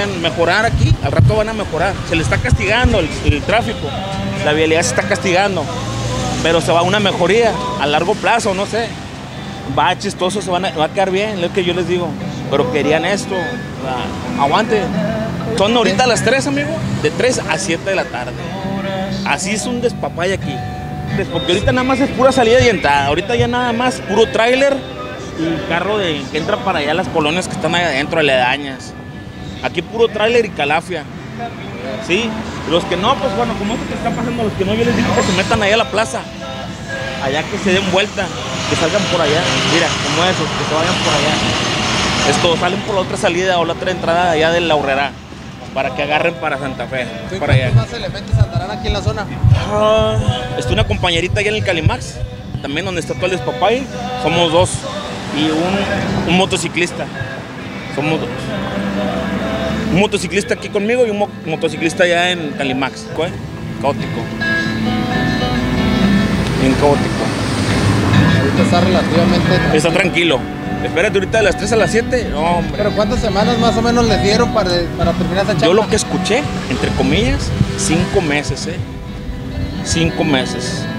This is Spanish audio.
vayan a mejorar aquí, al rato van a mejorar. Se le está castigando el tráfico, la vialidad se está castigando, pero se va a una mejoría a largo plazo, no sé. Va chistoso, va a quedar bien, es lo que yo les digo. Pero querían esto, aguante. Son ahorita las 3, amigo, de 3 a 7 de la tarde. Así es un despapay aquí. Porque ahorita nada más es pura salida y entrada. Ahorita ya nada más puro tráiler y carro que entra para allá las colonias que están ahí adentro, aledañas. Aquí puro tráiler y calafia. Sí, los que no, pues bueno, como esto que está pasando, los que no, yo les digo que se metan allá a la plaza. Allá que se den vuelta, que salgan por allá. Mira, como esos, que se vayan por allá. Esto, salen por la otra salida o la otra entrada allá de la Horrera, para que agarren para Santa Fe. Para allá. ¿Cuántos más elementos andarán aquí en la zona? Está una compañerita allá en el Calimax, también donde está todo el despapay. Somos 2 y un motociclista. Somos 2. Un motociclista aquí conmigo y un motociclista allá en Calimax. Caótico. Bien caótico. Ahorita está relativamente... Está tranquilo. Espérate ahorita de las 3 a las 7. No, hombre. ¿Pero cuántas semanas más o menos les dieron para terminar esa chamba? Yo lo que escuché, entre comillas, 5 meses, 5 meses.